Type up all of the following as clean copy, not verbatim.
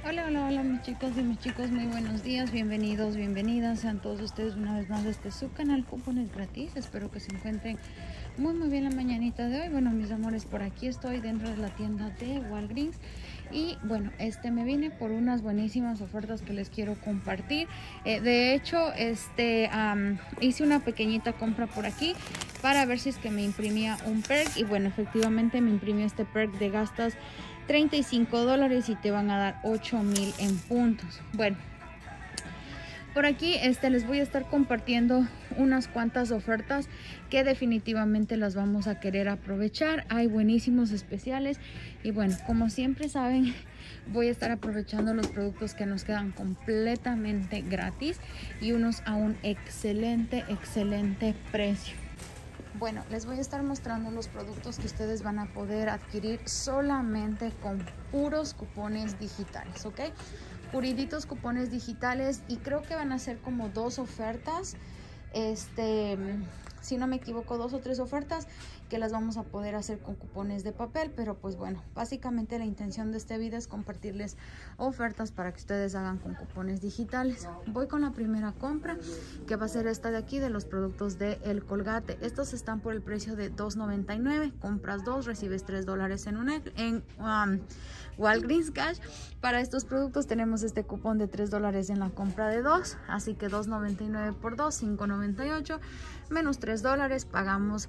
Hola, hola, hola mis chicas y mis chicos, muy buenos días, bienvenidos, bienvenidas, sean todos ustedes una vez más a este su canal Cupones Gratis. Espero que se encuentren muy bien la mañanita de hoy. Bueno, mis amores, por aquí estoy dentro de la tienda de Walgreens y bueno, me vine por unas buenísimas ofertas que les quiero compartir. De hecho, hice una pequeñita compra por aquí para ver si es que me imprimía un perk y bueno, efectivamente me imprimió este perk de gastas $35 y te van a dar 8,000 en puntos. Bueno, por aquí les voy a estar compartiendo unas cuantas ofertas que definitivamente las vamos a querer aprovechar. Hay buenísimos especiales y bueno, como siempre saben, voy a estar aprovechando los productos que nos quedan completamente gratis y unos a un excelente precio. Bueno, les voy a estar mostrando los productos que ustedes van a poder adquirir solamente con puros cupones digitales, ¿ok? Puriditos cupones digitales, y creo que van a ser como dos ofertas, si no me equivoco, 2 o 3 ofertas que las vamos a poder hacer con cupones de papel, pero pues bueno, básicamente la intención de este video es compartirles ofertas para que ustedes hagan con cupones digitales. Voy con la primera compra, que va a ser esta de aquí, de los productos de El Colgate. Estos están por el precio de $2.99, compras 2, recibes $3 en Walgreens Cash. Para estos productos tenemos este cupón de $3 en la compra de 2, así que $2.99 por 2, $5.98, menos $3, pagamos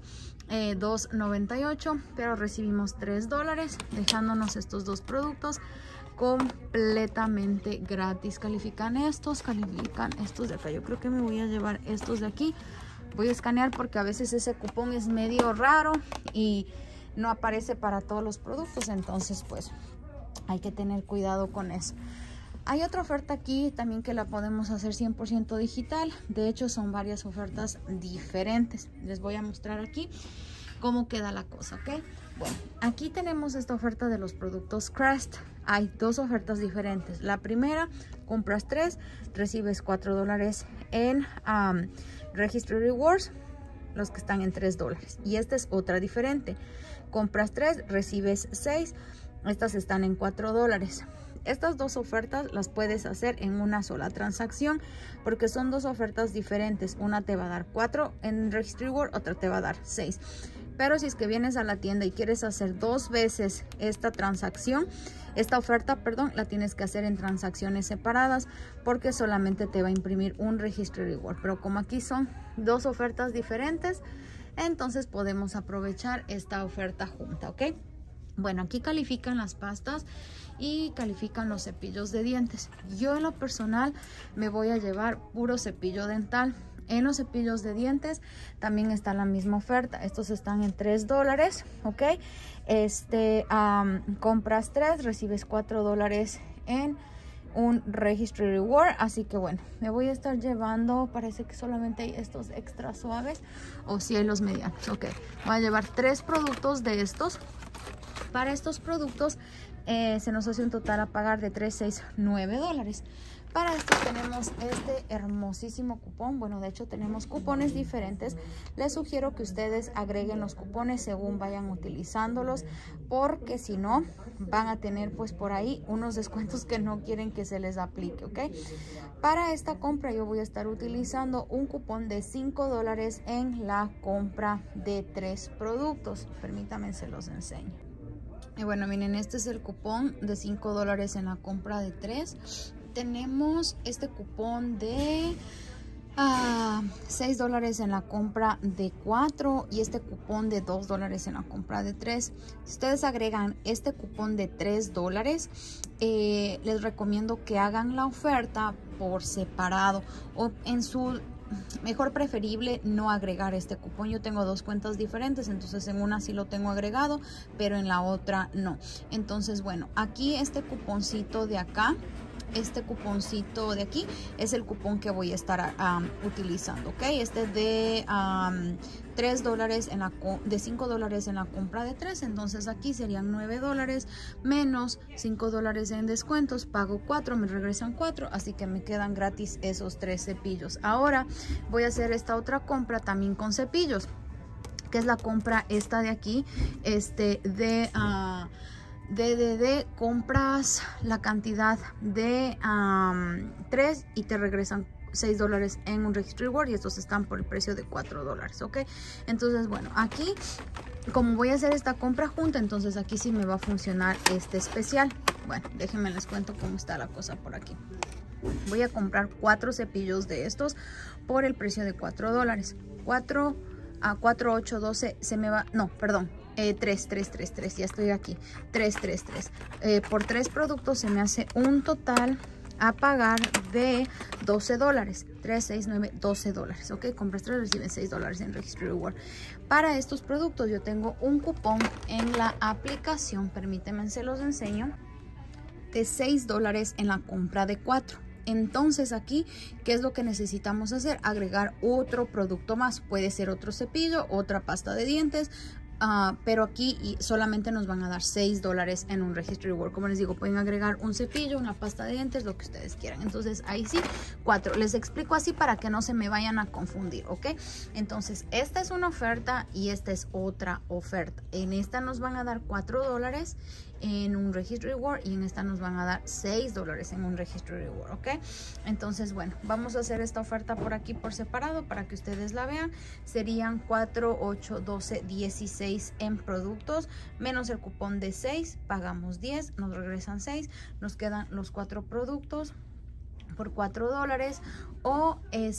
$2.98, pero recibimos $3, dejándonos estos dos productos completamente gratis. Califican estos de acá. Yo creo que me voy a llevar estos de aquí. Voy a escanear porque a veces ese cupón es medio raro y no aparece para todos los productos, entonces pues hay que tener cuidado con eso. Hay otra oferta aquí también que la podemos hacer 100% digital. De hecho, son varias ofertas diferentes. Les voy a mostrar aquí cómo queda la cosa, ¿ok? Bueno, aquí tenemos esta oferta de los productos Crest. Hay dos ofertas diferentes. La primera, compras 3, recibes $4 en Registry Rewards, los que están en $3. Y esta es otra diferente. Compras 3, recibes 6. Estas están en $4. Estas dos ofertas las puedes hacer en una sola transacción porque son dos ofertas diferentes. Una te va a dar 4 en Registry Reward, otra te va a dar 6. Pero si es que vienes a la tienda y quieres hacer 2 veces esta oferta, la tienes que hacer en transacciones separadas porque solamente te va a imprimir un Registry Reward. Pero como aquí son dos ofertas diferentes, entonces podemos aprovechar esta oferta junta, ¿ok? Bueno, aquí califican las pastas y califican los cepillos de dientes. Yo en lo personal me voy a llevar puro cepillo dental. En los cepillos de dientes también está la misma oferta. Estos están en $3, ¿ok? Compras 3, recibes $4 en un Registry Reward. Así que bueno, me voy a estar llevando, parece que solamente hay estos extra suaves o si hay los medianos, ok. Voy a llevar 3 productos de estos. Para estos productos se nos hace un total a pagar de $369. Para esto tenemos este hermosísimo cupón. Bueno, de hecho tenemos cupones diferentes. Les sugiero que ustedes agreguen los cupones según vayan utilizándolos, porque si no van a tener pues por ahí unos descuentos que no quieren que se les aplique, ¿ok? Para esta compra yo voy a estar utilizando un cupón de $5 en la compra de 3 productos. Permítanme, se los enseño. Y bueno, miren, este es el cupón de $5 en la compra de 3. Tenemos este cupón de $6 en la compra de 4 y este cupón de $2 en la compra de 3. Si ustedes agregan este cupón de $3, les recomiendo que hagan la oferta por separado o en su mejor preferible no agregar este cupón. Yo tengo 2 cuentas diferentes, entonces en una sí lo tengo agregado, pero en la otra no. Entonces bueno, aquí este cuponcito de acá, este cuponcito de aquí es el cupón que voy a estar utilizando, ok. Este de $3 de $5 en la compra de 3, entonces aquí serían $9 menos $5 en descuentos, pago 4, me regresan 4, así que me quedan gratis esos 3 cepillos. Ahora voy a hacer esta otra compra también con cepillos, que es la compra esta de aquí, DDD, compras la cantidad de 3 y te regresan $6 en un Registry Reward, y estos están por el precio de $4, ¿ok? Entonces, bueno, aquí como voy a hacer esta compra junta, entonces aquí sí me va a funcionar este especial. Bueno, déjenme les cuento cómo está la cosa por aquí. Voy a comprar 4 cepillos de estos por el precio de $4. 4 a 4, 8, 12 se me va, no, perdón, 3, ya estoy aquí, 3. Por 3 productos se me hace un total a pagar de $12. 3, 6, 9, $12, ok. Compras 3, reciben $6 en Registry Reward. Para estos productos yo tengo un cupón en la aplicación, permítanme se los enseño, de $6 en la compra de 4. Entonces aquí, ¿qué es lo que necesitamos hacer? Agregar otro producto más. Puede ser otro cepillo, otra pasta de dientes, pero aquí solamente nos van a dar $6 en un Registry Reward. Como les digo, pueden agregar un cepillo, una pasta de dientes, lo que ustedes quieran. Entonces ahí sí, 4. Les explico así para que no se me vayan a confundir, ¿ok? Entonces esta es una oferta y esta es otra oferta. En esta nos van a dar $4 en un Registry Reward y en esta nos van a dar $6 en un Registry Reward, ¿ok? Entonces, bueno, vamos a hacer esta oferta por aquí por separado para que ustedes la vean. Serían 4, 8, 12, 16 en productos, menos el cupón de 6, pagamos 10, nos regresan 6, nos quedan los 4 productos por $4 o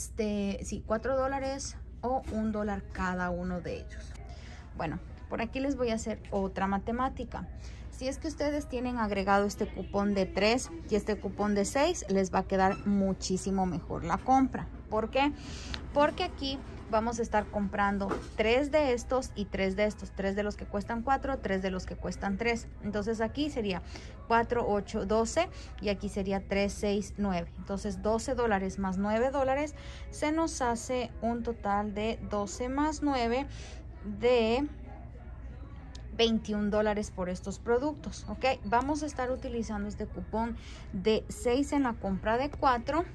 $4 o $1 cada uno de ellos. Bueno, por aquí les voy a hacer otra matemática. Si es que ustedes tienen agregado este cupón de 3 y este cupón de 6, les va a quedar muchísimo mejor la compra. ¿Por qué? Porque aquí vamos a estar comprando 3 de estos y 3 de estos. 3 de los que cuestan 4, 3 de los que cuestan 3. Entonces aquí sería 4, 8, 12 y aquí sería 3, 6, 9. Entonces $12 más $9 se nos hace un total de 12 más 9 de $21 por estos productos, ok. Vamos a estar utilizando este cupón de 6 en la compra de 4,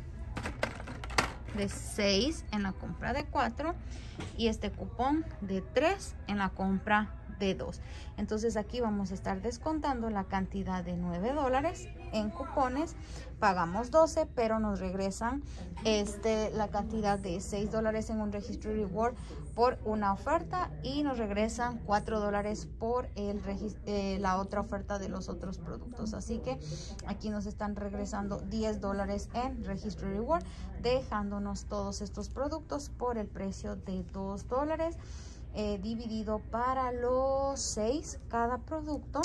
de 6 en la compra de 4 y este cupón de 3 en la compra de 2. Entonces aquí vamos a estar descontando la cantidad de $9 en cupones, pagamos 12, pero nos regresan la cantidad de $6 en un Registry Reward por una oferta y nos regresan $4 por la otra oferta de los otros productos. Así que aquí nos están regresando $10 en Registry Reward, dejándonos todos estos productos por el precio de $2. Dividido para los 6, cada producto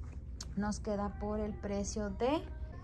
nos queda por el precio de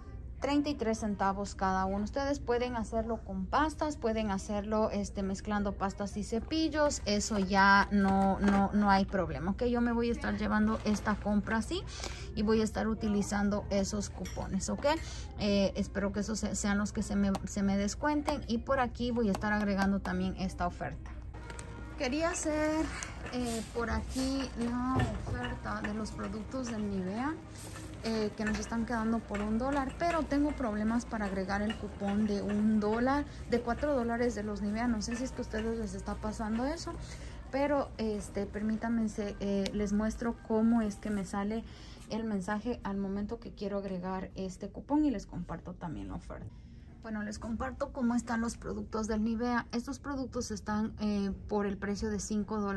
33 centavos cada uno. Ustedes pueden hacerlo con pastas, pueden hacerlo mezclando pastas y cepillos, eso ya no hay problema, ok. Yo me voy a estar llevando esta compra así y voy a estar utilizando esos cupones, ok. Espero que esos sean los que se me descuenten y por aquí voy a estar agregando también esta oferta. Quería hacer por aquí la oferta de los productos del Nivea que nos están quedando por $1, pero tengo problemas para agregar el cupón de $1, de $4 de los Nivea. No sé si es que a ustedes les está pasando eso, pero permítanme, les muestro cómo es que me sale el mensaje al momento que quiero agregar este cupón y les comparto también la oferta. Bueno, les comparto cómo están los productos del Nivea. Estos productos están por el precio de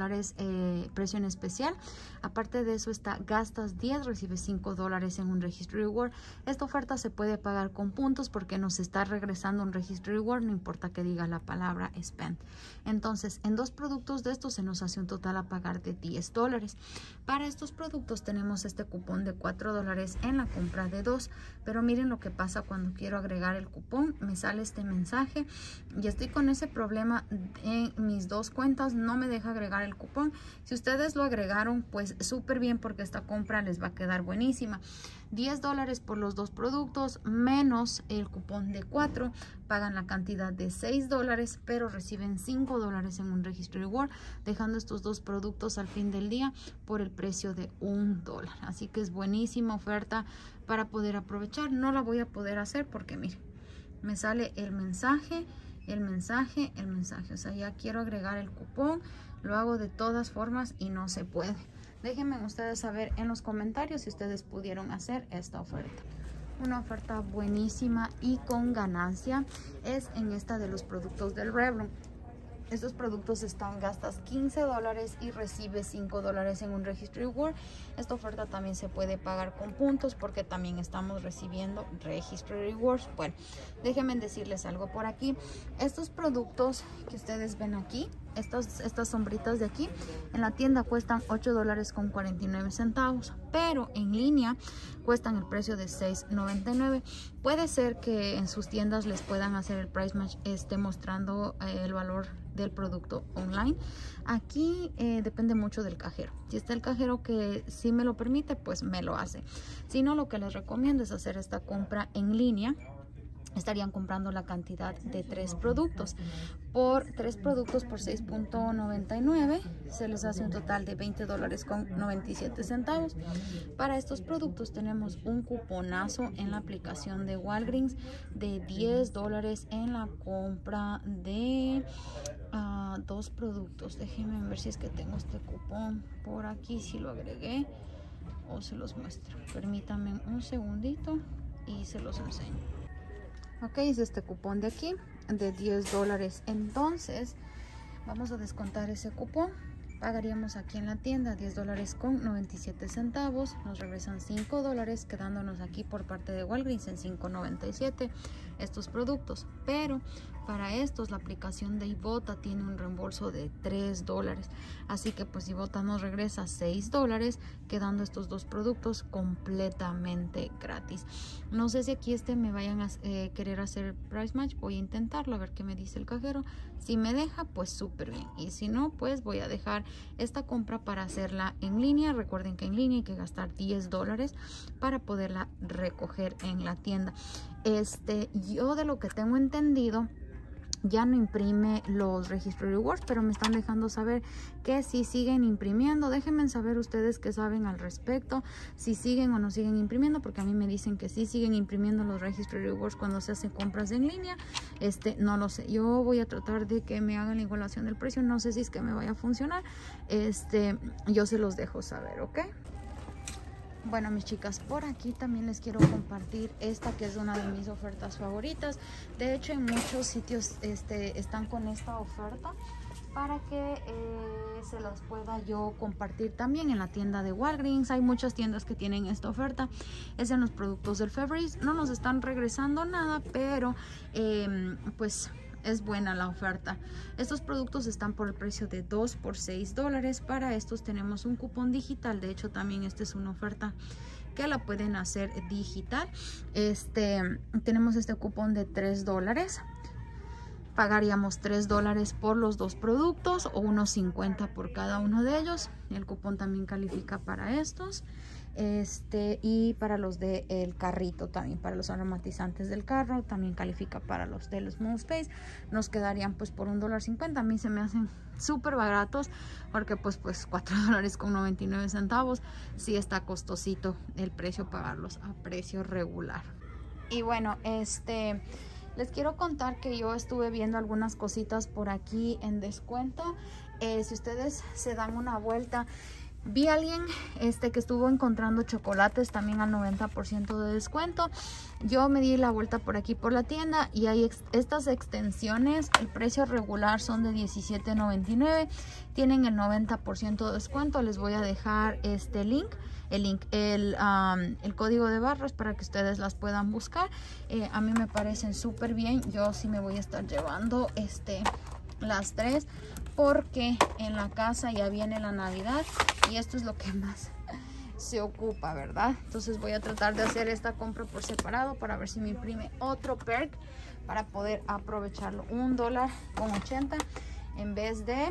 $5, precio en especial. Aparte de eso está, gastas 10, recibes $5 en un Registry Reward. Esta oferta se puede pagar con puntos porque nos está regresando un Registry Reward, no importa que diga la palabra spend. Entonces, en 2 productos de estos se nos hace un total a pagar de $10. Para estos productos tenemos este cupón de $4 en la compra de 2. Pero miren lo que pasa cuando quiero agregar el cupón. Me sale este mensaje y estoy con ese problema en mis 2 cuentas, no me deja agregar el cupón. Si ustedes lo agregaron, pues súper bien, porque esta compra les va a quedar buenísima. $10 por los 2 productos menos el cupón de 4, pagan la cantidad de $6, pero reciben $5 en un Registry Reward, dejando estos 2 productos al fin del día por el precio de $1. Así que es buenísima oferta para poder aprovechar. No la voy a poder hacer porque miren, me sale el mensaje, o sea, ya quiero agregar el cupón, lo hago de todas formas y no se puede. Déjenme ustedes saber en los comentarios si ustedes pudieron hacer esta oferta. Una oferta buenísima y con ganancia es en esta de los productos del Revlon. Estos productos gastas $15 y recibes $5 en un Registry Reward. Esta oferta también se puede pagar con puntos porque también estamos recibiendo Registry Rewards. Bueno, déjenme decirles algo por aquí. Estos productos que ustedes ven aquí, estas sombritas de aquí, en la tienda cuestan $8.49, pero en línea cuestan el precio de $6.99. Puede ser que en sus tiendas les puedan hacer el price match, mostrando el valor del producto online. Aquí depende mucho del cajero. Si está el cajero que sí me lo permite, pues me lo hace. Si no, lo que les recomiendo es hacer esta compra en línea. Estarían comprando la cantidad de 3 productos. Por 3 productos por $6.99 se les hace un total de $20.97. Para estos productos tenemos un cuponazo en la aplicación de Walgreens de $10 en la compra de 2 productos. Déjenme ver si es que tengo este cupón por aquí, si lo agregué o se los muestro. Permítanme un segundito y se los enseño. Ok, es este cupón de aquí de $10. Entonces vamos a descontar ese cupón. Pagaríamos aquí en la tienda $10.97. Nos regresan $5, quedándonos aquí por parte de Walgreens en $5.97 estos productos. Pero para estos la aplicación de Ibotta tiene un reembolso de $3. Así que pues Ibotta nos regresa $6, quedando estos 2 productos completamente gratis. No sé si aquí me vayan a querer hacer price match. Voy a intentarlo a ver qué me dice el cajero. Si me deja, pues súper bien. Y si no, pues voy a dejar esta compra para hacerla en línea. Recuerden que en línea hay que gastar $10 para poderla recoger en la tienda. Yo de lo que tengo entendido, ya no imprime los Registry Rewards, pero me están dejando saber que si siguen imprimiendo. Déjenme saber ustedes qué saben al respecto, si siguen o no siguen imprimiendo, porque a mí me dicen que sí siguen imprimiendo los Registry Rewards cuando se hacen compras en línea. No lo sé. Yo voy a tratar de que me hagan la igualación del precio. No sé si es que me vaya a funcionar. Yo se los dejo saber, ¿ok? Bueno, mis chicas, por aquí también les quiero compartir esta que es una de mis ofertas favoritas. De hecho, en muchos sitios están con esta oferta para que se las pueda yo compartir también en la tienda de Walgreens. Hay muchas tiendas que tienen esta oferta. Es en los productos del Febreze. No nos están regresando nada, pero pues es buena la oferta. Estos productos están por el precio de 2 por $6. Para estos tenemos un cupón digital. De hecho, también esta es una oferta que la pueden hacer digital. Tenemos este cupón de $3. Pagaríamos $3 por los 2 productos o unos $50 por cada uno de ellos. El cupón también califica para estos. Y para los del carrito también, para los aromatizantes del carro, también califica para los de los Moon Space. Nos quedarían pues por $1.50. A mí se me hacen súper baratos porque pues $4.99. Sí está costosito el precio, pagarlos a precio regular. Y bueno, les quiero contar que yo estuve viendo algunas cositas por aquí en descuento. Si ustedes se dan una vuelta, vi a alguien que estuvo encontrando chocolates también al 90% de descuento. Yo me di la vuelta por aquí por la tienda y hay estas extensiones. El precio regular son de $17.99. Tienen el 90% de descuento. Les voy a dejar el código de barras para que ustedes las puedan buscar. A mí me parecen súper bien. Yo sí me voy a estar llevando las 3 porque en la casa ya viene la Navidad y esto es lo que más se ocupa, ¿verdad? Entonces voy a tratar de hacer esta compra por separado para ver si me imprime otro perk para poder aprovecharlo. $1.80 en vez de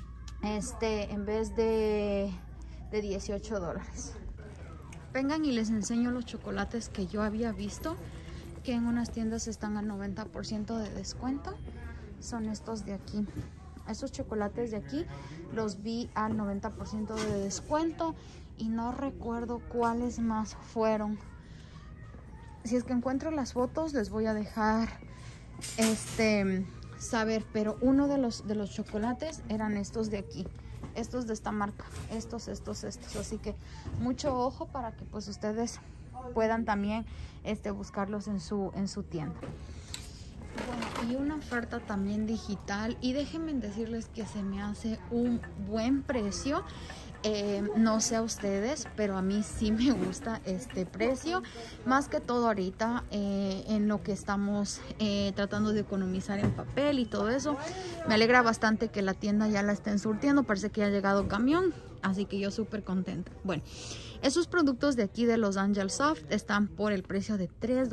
$18. Vengan y les enseño los chocolates que yo había visto que en unas tiendas están al 90% de descuento. Son estos de aquí. Estos chocolates de aquí los vi al 90% de descuento y no recuerdo cuáles más fueron. Si es que encuentro las fotos les voy a dejar saber, pero uno de los chocolates eran estos de aquí. estos de esta marca, estos, así que mucho ojo para que pues ustedes puedan también buscarlos en su tienda. Bueno, y una oferta también digital, y déjenme decirles que se me hace un buen precio. No sé a ustedes, pero a mí sí me gusta este precio, más que todo ahorita en lo que estamos tratando de economizar en papel y todo eso. Me alegra bastante que la tienda ya la estén surtiendo, parece que ya ha llegado camión, así que yo súper contenta. Bueno, esos productos de aquí de los Angel Soft están por el precio de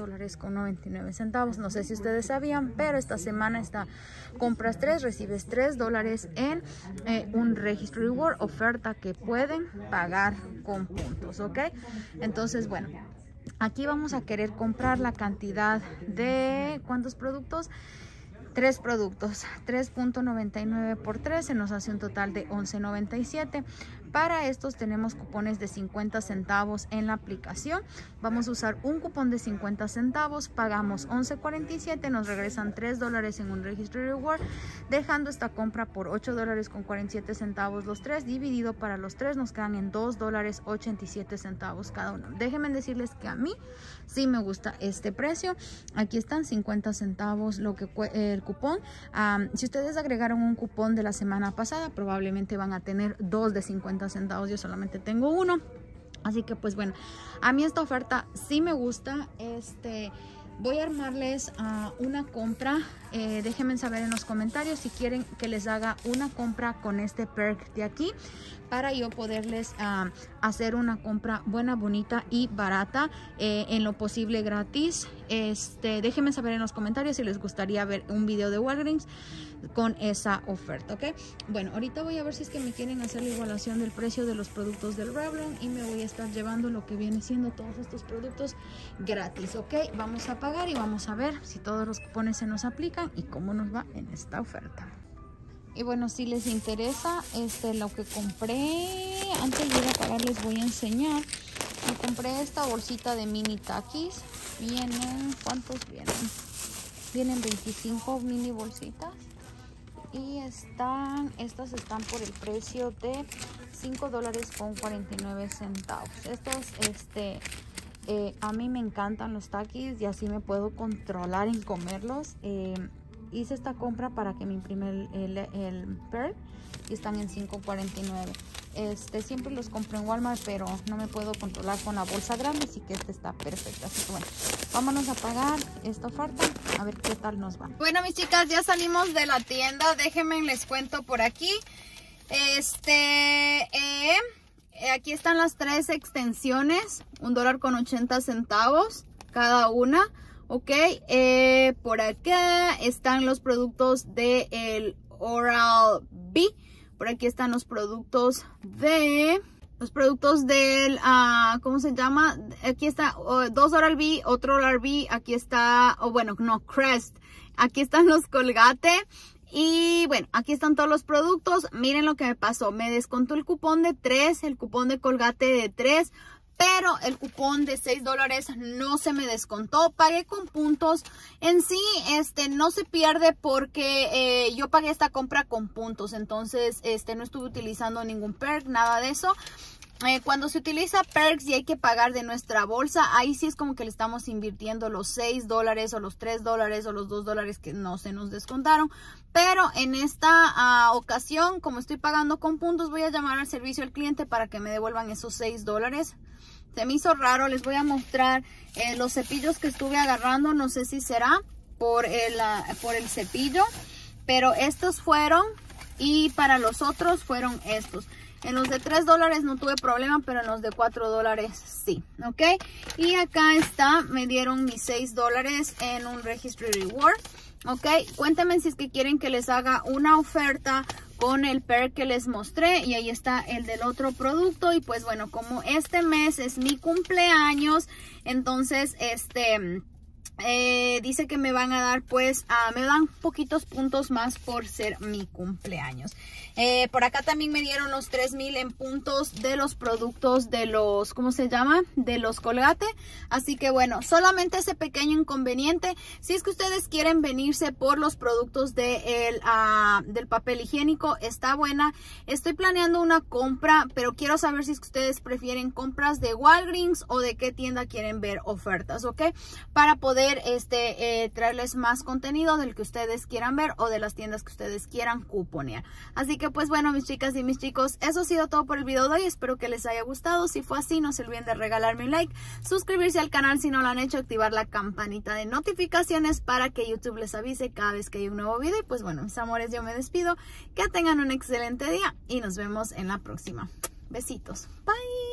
$3.99. No sé si ustedes sabían, pero esta semana compras 3, recibes $3 en un Registry Reward, oferta que pueden pagar con puntos, ¿ok? Entonces, bueno, aquí vamos a querer comprar la cantidad de ¿cuántos productos? 3 productos, 3.99 por 3 se nos hace un total de $11.97. Para estos tenemos cupones de 50 centavos en la aplicación. Vamos a usar un cupón de 50 centavos, pagamos $11.47, nos regresan $3 en un Registry Reward, dejando esta compra por $8.47 los 3, dividido para los 3 nos quedan en $2.87 cada uno. Déjenme decirles que a mí sí me gusta este precio. Aquí están 50 centavos lo que el cupón. Si ustedes agregaron un cupón de la semana pasada, probablemente van a tener 2 de 50 centavos. Yo solamente tengo uno, así que pues bueno, a mí esta oferta sí me gusta. Voy a armarles una compra. Déjenme saber en los comentarios si quieren que les haga una compra con este perk de aquí, para yo poderles hacer una compra buena, bonita y barata, en lo posible gratis. Déjenme saber en los comentarios si les gustaría ver un video de Walgreens con esa oferta, ¿ok? Bueno, ahorita voy a ver si es que me quieren hacer la igualación del precio de los productos del Revlon, y me voy a estar llevando lo que viene siendo todos estos productos gratis, ¿ok? Vamos a pagar y vamos a ver si todos los cupones se nos aplican y cómo nos va en esta oferta. Y bueno, si les interesa lo que compré, antes de ir a pagar les voy a enseñar. Me compré esta bolsita de mini Takis. Vienen, ¿cuántos vienen? Vienen 25 mini bolsitas. Y estas están por el precio de $5.49. Estos, a mí me encantan los Takis y así me puedo controlar en comerlos. Hice esta compra para que me imprime el perk y están en $5.49. Siempre los compro en Walmart, pero no me puedo controlar con la bolsa grande, así que está perfecta. Así que bueno, vámonos a pagar esta oferta a ver qué tal nos va. Bueno, mis chicas, ya salimos de la tienda. Déjenme les cuento por aquí. Aquí están las 3 extensiones, $1.80 cada una. Ok, por acá están los productos de el Oral-B. Por aquí están los productos del, ¿cómo se llama? Aquí está 2 Oral-B, otro Oral-B. Aquí está, Crest. Aquí están los Colgate. Y bueno, aquí están todos los productos. Miren lo que me pasó. Me descontó el cupón de 3, el cupón de Colgate de 3. Pero el cupón de $6 no se me descontó. Pagué con puntos. En sí, no se pierde porque yo pagué esta compra con puntos. Entonces, no estuve utilizando ningún perk, nada de eso. Cuando se utiliza perks y hay que pagar de nuestra bolsa, ahí sí es como que le estamos invirtiendo los $6 o los $3 o los $2 que no se nos descontaron. Pero en esta ocasión, como estoy pagando con puntos, voy a llamar al servicio al cliente para que me devuelvan esos $6. Se me hizo raro. Les voy a mostrar los cepillos que estuve agarrando. No sé si será por el cepillo, pero estos fueron, y para los otros fueron estos. En los de $3 no tuve problema, pero en los de $4 sí, ¿ok? Y acá está, me dieron mis $6 en un Registry Reward, ¿ok? Cuéntenme si es que quieren que les haga una oferta con el perk que les mostré, y ahí está el del otro producto. Y pues bueno, como este mes es mi cumpleaños, entonces dice que me van a dar pues, me dan poquitos puntos más por ser mi cumpleaños. Por acá también me dieron los 3000 en puntos de los productos de los, ¿cómo se llama? De los Colgate. Así que bueno, solamente ese pequeño inconveniente. Si es que ustedes quieren venirse por los productos del papel higiénico, está buena. Estoy planeando una compra, pero quiero saber si es que ustedes prefieren compras de Walgreens o de qué tienda quieren ver ofertas, ¿ok? Para poder traerles más contenido del que ustedes quieran ver o de las tiendas que ustedes quieran cuponear. Así que pues bueno, mis chicas y mis chicos, eso ha sido todo por el video de hoy. Espero que les haya gustado. Si fue así, no se olviden de regalarme un like, suscribirse al canal si no lo han hecho, activar la campanita de notificaciones para que YouTube les avise cada vez que hay un nuevo video. Y pues bueno, mis amores, yo me despido. Que tengan un excelente día y nos vemos en la próxima. Besitos. Bye.